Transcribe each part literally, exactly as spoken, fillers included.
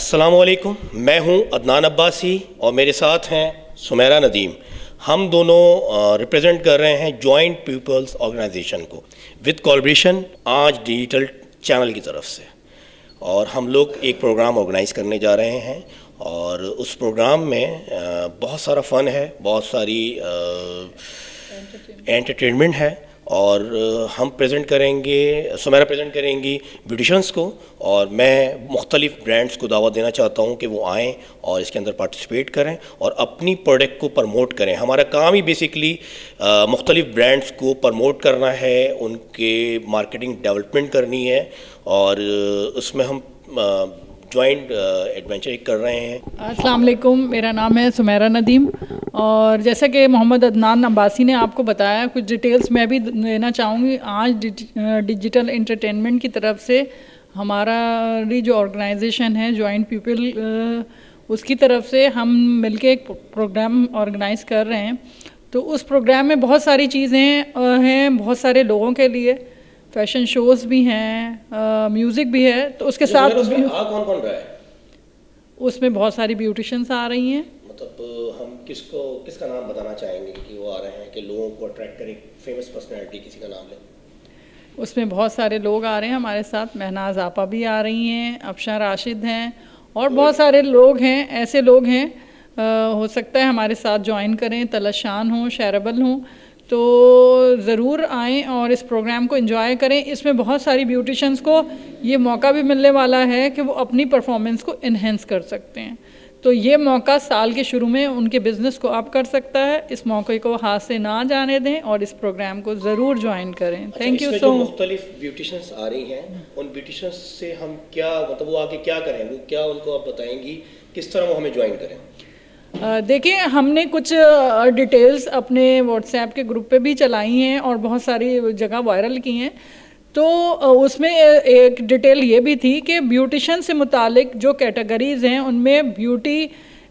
अस्सलामुअलैकुम, मैं हूं अदनान अब्बासी और मेरे साथ हैं सुमेरा नदीम। हम दोनों रिप्रेजेंट कर रहे हैं जॉइंट पीपल्स ऑर्गेनाइजेशन को विद कोलैबोरेशन आज डिजिटल चैनल की तरफ से। और हम लोग एक प्रोग्राम ऑर्गेनाइज़ करने जा रहे हैं और उस प्रोग्राम में बहुत सारा फ़न है, बहुत सारी एंटरटेनमेंट है और हम प्रेजेंट करेंगे, सुमेरा प्रेजेंट करेंगी ब्यूटिशंस को और मैं मुख्तलिफ ब्रांड्स को दावत देना चाहता हूं कि वो आएँ और इसके अंदर पार्टिसिपेट करें और अपनी प्रोडक्ट को प्रमोट करें। हमारा काम ही बेसिकली मुख्तलिफ ब्रांड्स को प्रमोट करना है, उनके मार्केटिंग डेवलपमेंट करनी है और उसमें हम जॉइंट एडवेंचर कर रहे हैं। अस्सलाम वालेकुम, मेरा नाम है सुमेरा नदीम और जैसा कि मोहम्मद अदनान अब्बासी ने आपको बताया, कुछ डिटेल्स मैं भी देना चाहूँगी। आज डिजिटल एंटरटेनमेंट की तरफ से हमारा जो ऑर्गेनाइजेशन है जॉइंट पीपल, उसकी तरफ से हम मिलके एक प्रोग्राम ऑर्गेनाइज़ कर रहे हैं। तो उस प्रोग्राम में बहुत सारी चीज़ें हैं, बहुत सारे लोगों के लिए फैशन शोज़ भी हैं, म्यूज़िक भी है। तो उसके साथ उसमें आ कौन कौन रहा है? उसमें बहुत सारी ब्यूटिशंस आ रही हैं। मतलब हम किसको किसका नाम बताना चाहेंगे कि वो आ रहे हैं कि लोगों को अट्रैक्ट करें? फेमस पर्सनैलिटी किसी का नाम लें। उसमें बहुत सारे लोग आ रहे हैं हमारे साथ। महनाज आपा भी आ रही हैं, अफशा राशिद हैं और बहुत सारे लोग हैं, ऐसे लोग हैं आ, हो सकता है हमारे साथ ज्वाइन करें, तलशान हों, शेरबल हों। तो ज़रूर आएँ और इस प्रोग्राम को एंजॉय करें। इसमें बहुत सारी ब्यूटिशंस को ये मौका भी मिलने वाला है कि वो अपनी परफॉर्मेंस को इन्हेंस कर सकते हैं। तो ये मौका साल के शुरू में उनके बिज़नेस को अप कर सकता है। इस मौके को हाथ से ना जाने दें और इस प्रोग्राम को ज़रूर ज्वाइन करें। Thank you so much. मुख्तलिफ ब्यूटिशंस आ रही हैं, उन ब्यूटिशंस से हम क्या मतलब वो आगे क्या करें, वो क्या उनको आप बताएंगी, किस तरह वो हमें ज्वाइन करें? देखिए, हमने कुछ डिटेल्स अपने व्हाट्सएप के ग्रुप पे भी चलाई हैं और बहुत सारी जगह वायरल की हैं। तो उसमें एक डिटेल ये भी थी कि ब्यूटिशन से मुतालिक जो कैटेगरीज़ हैं उनमें ब्यूटी,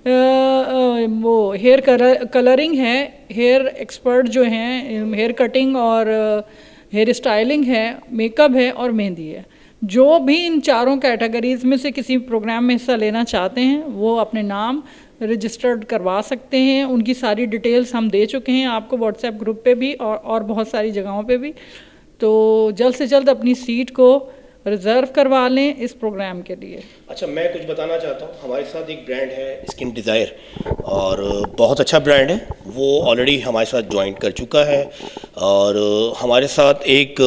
वो हेयर कलर कलरिंग है, हेयर एक्सपर्ट जो हैं, हेयर कटिंग और हेयर स्टाइलिंग है, मेकअप है और मेहंदी है। जो भी इन चारों कैटेगरीज़ में से किसी प्रोग्राम में हिस्सा लेना चाहते हैं वो अपने नाम रजिस्टर्ड करवा सकते हैं। उनकी सारी डिटेल्स हम दे चुके हैं आपको व्हाट्सएप ग्रुप पे भी और और बहुत सारी जगहों पे भी। तो जल्द से जल्द अपनी सीट को रिज़र्व करवा लें इस प्रोग्राम के लिए। अच्छा, मैं कुछ बताना चाहता हूँ। हमारे साथ एक ब्रांड है स्किन डिज़ायर और बहुत अच्छा ब्रांड है, वो ऑलरेडी हमारे साथ ज्वाइन कर चुका है और हमारे साथ एक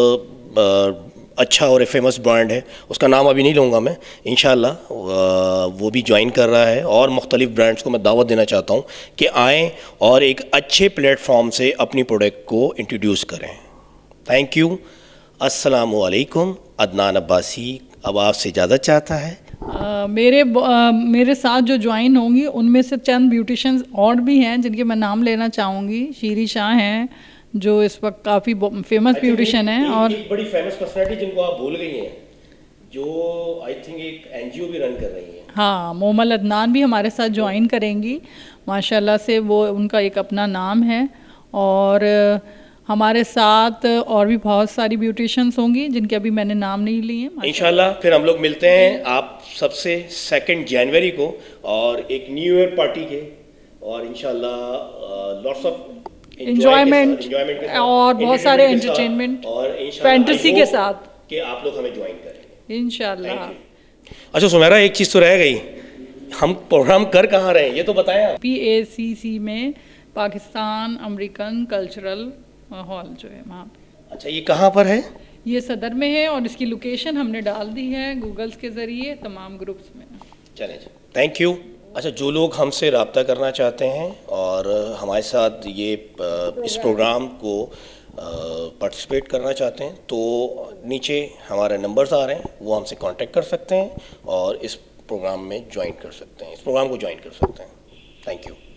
आ, अच्छा और फेमस ब्रांड है, उसका नाम अभी नहीं लूँगा मैं, इंशाल्लाह वो भी ज्वाइन कर रहा है। और मुख्तलिफ ब्रांड्स को मैं दावत देना चाहता हूँ कि आएँ और एक अच्छे प्लेटफॉर्म से अपनी प्रोडक्ट को इंट्रोड्यूस करें। Thank you. अस्सलाम वालेकुम। अदनान अब्बासी अब आपसे इजाज़त चाहता है। आ, मेरे आ, मेरे साथ जो ज्वाइन होंगी उनमें से चंद ब्यूटिशंस और भी हैं जिनके मैं नाम लेना चाहूँगी। शीरी शाह हैं जो इस वक्त काफ़ी फेमस ब्यूटिशन है और एक बड़ी फेमस पर्सनैलिटी जिनको आप भूल गई हैं, जो आई थिंक एक एनजीओ भी रन कर रही है। हाँ, मोमल अदनान भी हमारे साथ ज्वाइन करेंगी माशाल्लाह से। वो उनका एक अपना नाम है और हमारे साथ और भी बहुत सारी ब्यूटिशंस होंगी जिनके अभी मैंने नाम नहीं लिए। इंशाल्लाह फिर हम लोग मिलते हैं आप सबसे सेकेंड जनवरी को और एक न्यू ईयर पार्टी के और इंशाल्लाह लॉट्स ऑफ एंजॉयमेंट और बहुत सारे एंटरटेनमेंट और फैंटेसी के साथ कि आप लोग हमें ज्वाइन करेंगे इंशाल्लाह। अच्छा सुमेरा, एक चीज़ तो रह गई, हम प्रोग्राम कर कहाँ रहे हैं ये तो बताएं आप। पी ए सी सी में पाकिस्तान अमेरिकन कल्चरल हॉल जो है वहाँ पे। अच्छा, ये कहाँ पर है? ये सदर में है और इसकी लोकेशन हमने डाल दी है गूगल्स के ज़रिए तमाम ग्रुप्स में। चलें, थैंक यू। अच्छा, जो लोग हमसे रब्ता करना चाहते हैं और हमारे साथ ये इस प्रोग्राम को पार्टिसिपेट करना चाहते हैं तो नीचे हमारे नंबर्स आ रहे हैं, वो हमसे कांटेक्ट कर सकते हैं और इस प्रोग्राम में ज्वाइन कर सकते हैं, इस प्रोग्राम को ज्वाइन कर सकते हैं। Thank you.